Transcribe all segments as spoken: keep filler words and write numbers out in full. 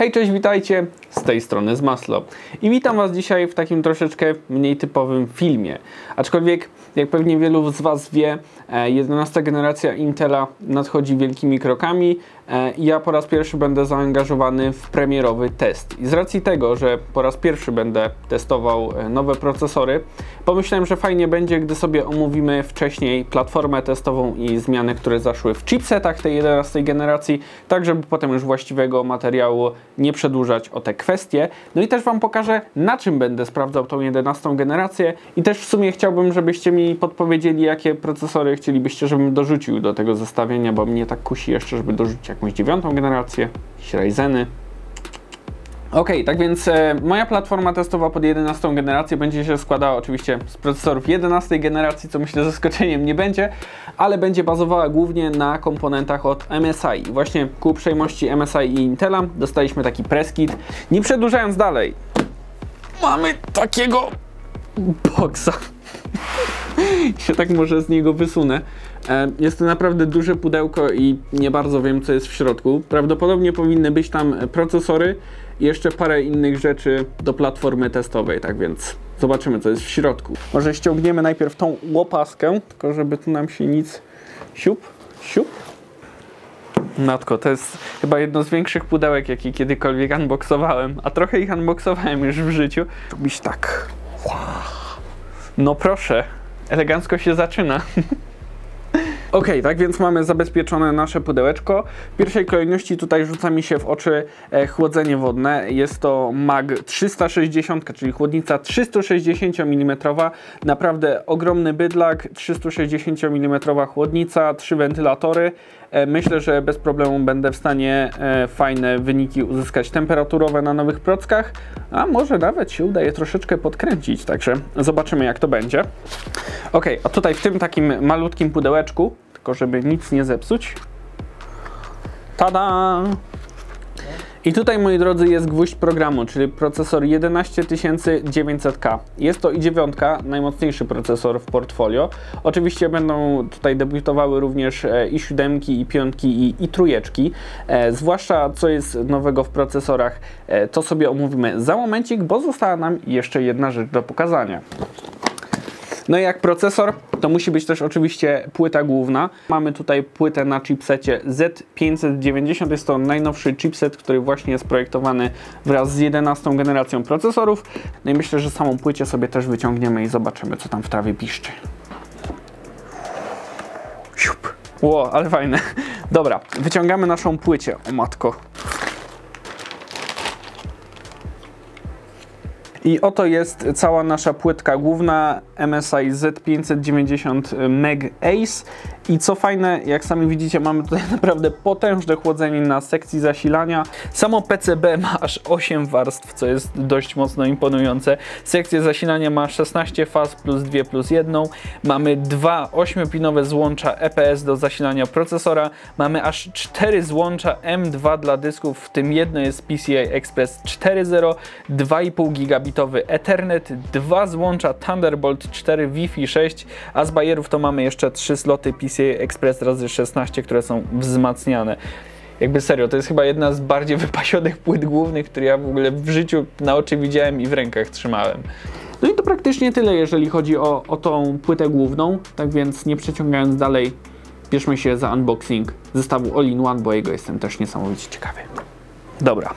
Hej, cześć, witajcie, z tej strony z Maslo. I witam Was dzisiaj w takim troszeczkę mniej typowym filmie. Aczkolwiek, jak pewnie wielu z Was wie, jedenasta generacja Intela nadchodzi wielkimi krokami i ja po raz pierwszy będę zaangażowany w premierowy test. I z racji tego, że po raz pierwszy będę testował nowe procesory, pomyślałem, że fajnie będzie, gdy sobie omówimy wcześniej platformę testową i zmiany, które zaszły w chipsetach tej jedenastej generacji, tak żeby potem już właściwego materiału nie przedłużać o te kwestie. No i też Wam pokażę, na czym będę sprawdzał tą jedenastą generację i też w sumie chciałbym, żebyście mi podpowiedzieli, jakie procesory chcielibyście, żebym dorzucił do tego zestawienia, bo mnie tak kusi jeszcze, żeby dorzucić jakąś dziewiątą generację, jakieś Ryzeny. Ok, tak więc e, moja platforma testowa pod jedenastą generację będzie się składała oczywiście z procesorów jedenastej generacji, co myślę zaskoczeniem nie będzie, ale będzie bazowała głównie na komponentach od M S I. I właśnie ku uprzejmości M S I i Intela dostaliśmy taki press kit. Nie przedłużając dalej, mamy takiego boksa. się tak może z niego wysunę. Jest to naprawdę duże pudełko i nie bardzo wiem, co jest w środku. Prawdopodobnie powinny być tam procesory i jeszcze parę innych rzeczy do platformy testowej, tak więc zobaczymy, co jest w środku. Może ściągniemy najpierw tą łopaskę, tylko żeby tu nam się nic... Siup, siup. Matko, to jest chyba jedno z większych pudełek, jakie kiedykolwiek unboxowałem, a trochę ich unboxowałem już w życiu. Robić tak. Wow. No proszę, elegancko się zaczyna. Ok, tak więc mamy zabezpieczone nasze pudełeczko. W pierwszej kolejności tutaj rzuca mi się w oczy e, chłodzenie wodne. Jest to Mag trzysta sześćdziesiąt, czyli chłodnica trzysta sześćdziesiąt milimetrów. Naprawdę ogromny bydlak, trzysta sześćdziesiąt milimetrów chłodnica, trzy wentylatory. E, myślę, że bez problemu będę w stanie e, fajne wyniki uzyskać temperaturowe na nowych prockach, a może nawet się uda je troszeczkę podkręcić, także zobaczymy, jak to będzie. Ok, a tutaj w tym takim malutkim pudełeczku, tylko żeby nic nie zepsuć. Tada! I tutaj, moi drodzy, jest gwóźdź programu, czyli procesor jedenaście tysięcy dziewięćset K. Jest to i dziewięć, najmocniejszy procesor w portfolio. Oczywiście będą tutaj debiutowały również i siedem, i pięć, i, i trójeczki. E, zwłaszcza co jest nowego w procesorach, e, to sobie omówimy za momencik, bo została nam jeszcze jedna rzecz do pokazania. No i jak procesor, to musi być też oczywiście płyta główna. Mamy tutaj płytę na chipsecie Z pięćset dziewięćdziesiąt. Jest to najnowszy chipset, który właśnie jest projektowany wraz z jedenastą generacją procesorów. No i myślę, że samą płycie sobie też wyciągniemy i zobaczymy, co tam w trawie piszczy. Siup. Ło, ale fajne. Dobra, wyciągamy naszą płycie. O matko. I oto jest cała nasza płytka główna M S I Z pięćset dziewięćdziesiąt Meg Ace. I co fajne, jak sami widzicie, mamy tutaj naprawdę potężne chłodzenie na sekcji zasilania. Samo P C B ma aż osiem warstw, co jest dość mocno imponujące. Sekcja zasilania ma szesnaście faz plus dwie plus jedną. Mamy dwa ośmiopinowe złącza E P S do zasilania procesora. Mamy aż cztery złącza M dwa dla dysków, w tym jedno jest P C I Express cztery zero, dwa i pół gigabitowy Ethernet, dwa złącza Thunderbolt cztery Wi-Fi sześć, a z bajerów to mamy jeszcze trzy sloty P C I Express razy szesnaście, które są wzmacniane. Jakby serio, to jest chyba jedna z bardziej wypasionych płyt głównych, które ja w ogóle w życiu na oczy widziałem i w rękach trzymałem. No i to praktycznie tyle, jeżeli chodzi o, o tą płytę główną. Tak więc nie przeciągając dalej, bierzmy się za unboxing zestawu All-in-One, bo jego jestem też niesamowicie ciekawy. Dobra.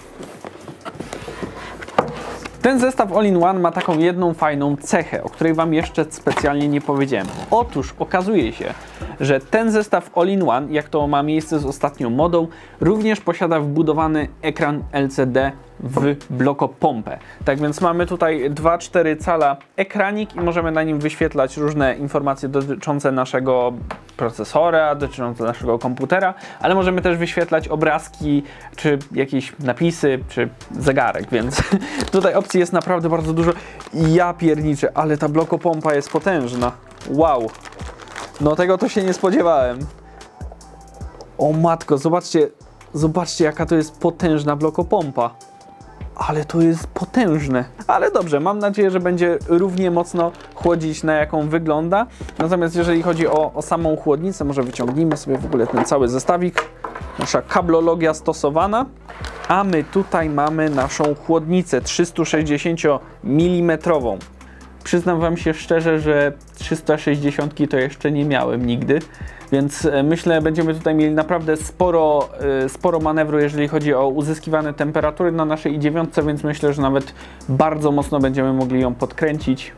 Ten zestaw All-in-One ma taką jedną fajną cechę, o której Wam jeszcze specjalnie nie powiedziałem. Otóż okazuje się, że ten zestaw All-in-One, jak to ma miejsce z ostatnią modą, również posiada wbudowany ekran L C D w blokopompę. Tak więc mamy tutaj dwa cztery cala ekranik i możemy na nim wyświetlać różne informacje dotyczące naszego procesora, dotyczące naszego komputera, ale możemy też wyświetlać obrazki, czy jakieś napisy, czy zegarek, więc tutaj opcji jest naprawdę bardzo dużo. Ja pierniczę, ale ta blokopompa jest potężna. Wow! No tego to się nie spodziewałem. O matko, zobaczcie, zobaczcie jaka to jest potężna blokopompa. Ale to jest potężne. Ale dobrze, mam nadzieję, że będzie równie mocno chłodzić, na jaką wygląda. Natomiast jeżeli chodzi o, o samą chłodnicę, może wyciągnijmy sobie w ogóle ten cały zestawik. Nasza kablologia stosowana. A my tutaj mamy naszą chłodnicę trzysta sześćdziesiąt milimetrów. Przyznam Wam się szczerze, że trzysta sześćdziesiąt to jeszcze nie miałem nigdy, więc myślę, będziemy tutaj mieli naprawdę sporo, sporo manewru, jeżeli chodzi o uzyskiwane temperatury na naszej i dziewięć, więc myślę, że nawet bardzo mocno będziemy mogli ją podkręcić,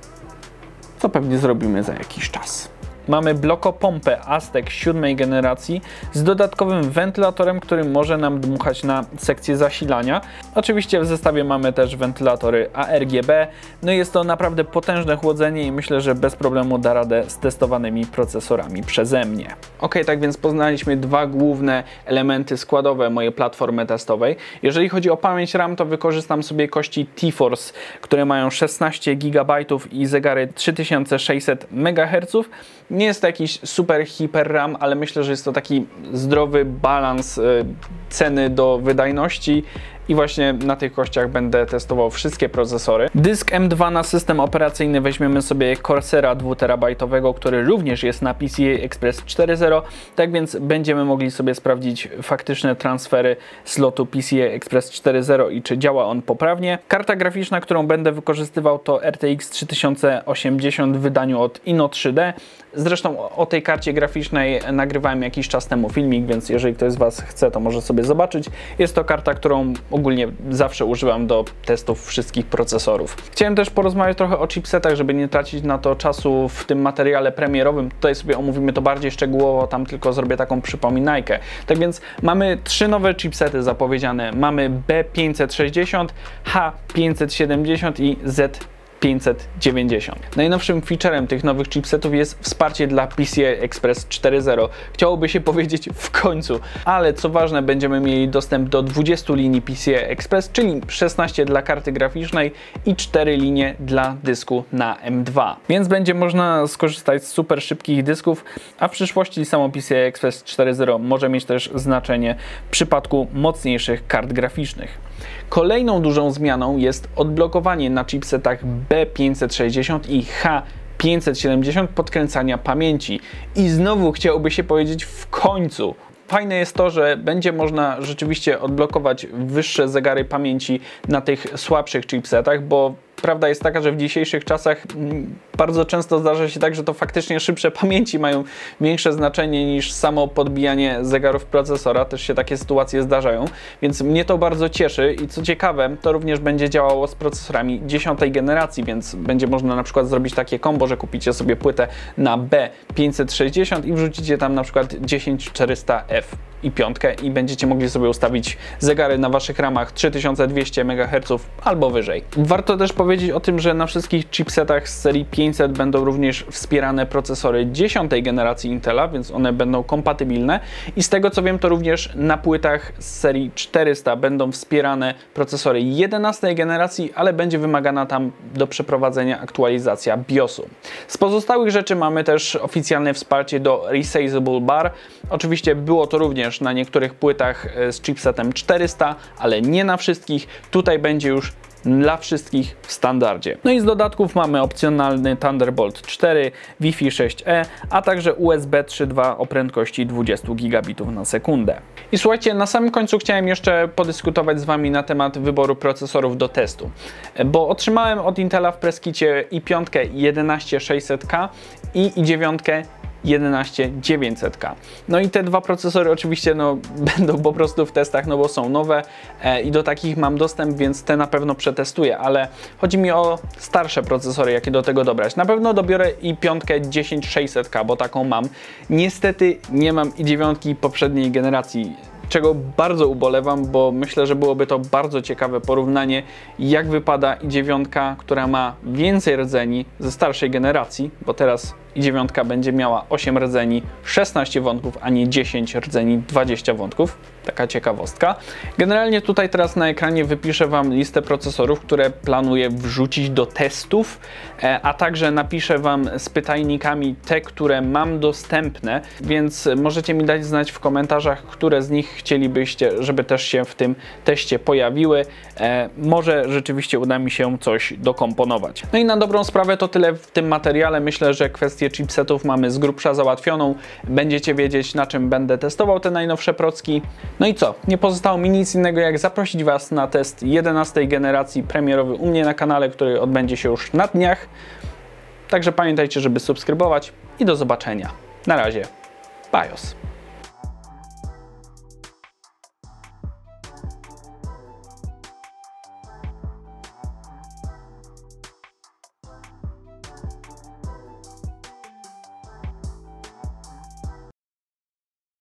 co pewnie zrobimy za jakiś czas. Mamy blokopompę Aztek siódmej generacji z dodatkowym wentylatorem, który może nam dmuchać na sekcję zasilania. Oczywiście w zestawie mamy też wentylatory A R G B. No i jest to naprawdę potężne chłodzenie i myślę, że bez problemu da radę z testowanymi procesorami przeze mnie. Ok, tak więc poznaliśmy dwa główne elementy składowe mojej platformy testowej. Jeżeli chodzi o pamięć RAM, to wykorzystam sobie kości T-Force, które mają szesnaście gigabajtów i zegary trzy tysiące sześćset megaherców. Nie jest to jakiś super hiper RAM, ale myślę, że jest to taki zdrowy balans y, ceny do wydajności i właśnie na tych kościach będę testował wszystkie procesory. Dysk M dwa na system operacyjny weźmiemy sobie Corsera dwuterabajtowego, który również jest na P C I Express cztery zero, tak więc będziemy mogli sobie sprawdzić faktyczne transfery slotu P C I Express cztery zero i czy działa on poprawnie. Karta graficzna, którą będę wykorzystywał, to R T X trzysta osiemdziesiąt w wydaniu od Inno trzy D. Zresztą o tej karcie graficznej nagrywałem jakiś czas temu filmik, więc jeżeli ktoś z Was chce, to może sobie zobaczyć. Jest to karta, którą ogólnie zawsze używam do testów wszystkich procesorów. Chciałem też porozmawiać trochę o chipsetach, żeby nie tracić na to czasu w tym materiale premierowym. Tutaj sobie omówimy to bardziej szczegółowo, tam tylko zrobię taką przypominajkę. Tak więc mamy trzy nowe chipsety zapowiedziane. Mamy B pięćset sześćdziesiąt, H pięćset siedemdziesiąt i Z pięćset dziewięćdziesiąt. Najnowszym featurem tych nowych chipsetów jest wsparcie dla P C I Express cztery zero. Chciałoby się powiedzieć w końcu, ale co ważne, będziemy mieli dostęp do dwudziestu linii P C I Express, czyli szesnaście dla karty graficznej i cztery linie dla dysku na M dwa. Więc będzie można skorzystać z super szybkich dysków, a w przyszłości samo P C I Express cztery zero może mieć też znaczenie w przypadku mocniejszych kart graficznych. Kolejną dużą zmianą jest odblokowanie na chipsetach B pięćset sześćdziesiąt i H pięćset siedemdziesiąt podkręcania pamięci. I znowu chciałoby się powiedzieć w końcu. Fajne jest to, że będzie można rzeczywiście odblokować wyższe zegary pamięci na tych słabszych chipsetach, bo prawda jest taka, że w dzisiejszych czasach bardzo często zdarza się tak, że to faktycznie szybsze pamięci mają większe znaczenie niż samo podbijanie zegarów procesora. Też się takie sytuacje zdarzają, więc mnie to bardzo cieszy i co ciekawe, to również będzie działało z procesorami dziesiątej generacji, więc będzie można na przykład zrobić takie kombo, że kupicie sobie płytę na B pięćset sześćdziesiąt i wrzucicie tam na przykład dziesięć czterysta F i piątkę i będziecie mogli sobie ustawić zegary na waszych ramach trzy tysiące dwieście megaherców albo wyżej. Warto też powiedzieć o tym, że na wszystkich chipsetach z serii pięćset będą również wspierane procesory dziesiątej generacji Intela, więc one będą kompatybilne i z tego co wiem, to również na płytach z serii czterysta będą wspierane procesory jedenastej generacji, ale będzie wymagana tam do przeprowadzenia aktualizacja BIOSu. Z pozostałych rzeczy mamy też oficjalne wsparcie do Resizable Bar. Oczywiście było to również na niektórych płytach z chipsetem czterysta, ale nie na wszystkich. Tutaj będzie już dla wszystkich w standardzie. No i z dodatków mamy opcjonalny Thunderbolt cztery, Wi-Fi sześć E, a także U S B trzy dwa o prędkości dwadzieścia gigabitów na sekundę. I słuchajcie, na samym końcu chciałem jeszcze podyskutować z Wami na temat wyboru procesorów do testu, bo otrzymałem od Intela w preskicie i pięć jedenaście sześćset K i i dziewięć jedenaście dziewięćset K. No i te dwa procesory oczywiście no, będą po prostu w testach, no bo są nowe e, i do takich mam dostęp, więc te na pewno przetestuję, ale chodzi mi o starsze procesory, jakie do tego dobrać. Na pewno dobiorę i pięć dziesięć sześćset K, bo taką mam. Niestety nie mam i dziewięć poprzedniej generacji, czego bardzo ubolewam, bo myślę, że byłoby to bardzo ciekawe porównanie, jak wypada i dziewięć, która ma więcej rdzeni ze starszej generacji, bo teraz i dziewięć będzie miała osiem rdzeni, szesnaście wątków, a nie dziesięć rdzeni, dwadzieścia wątków. Taka ciekawostka. Generalnie tutaj teraz na ekranie wypiszę Wam listę procesorów, które planuję wrzucić do testów, a także napiszę Wam z pytajnikami te, które mam dostępne, więc możecie mi dać znać w komentarzach, które z nich chcielibyście, żeby też się w tym teście pojawiły. E, może rzeczywiście uda mi się coś dokomponować. No i na dobrą sprawę to tyle w tym materiale. Myślę, że kwestię chipsetów mamy z grubsza załatwioną. Będziecie wiedzieć, na czym będę testował te najnowsze procki. No i co? Nie pozostało mi nic innego jak zaprosić Was na test jedenastej generacji premierowy u mnie na kanale, który odbędzie się już na dniach. Także pamiętajcie, żeby subskrybować i do zobaczenia. Na razie. Bajos.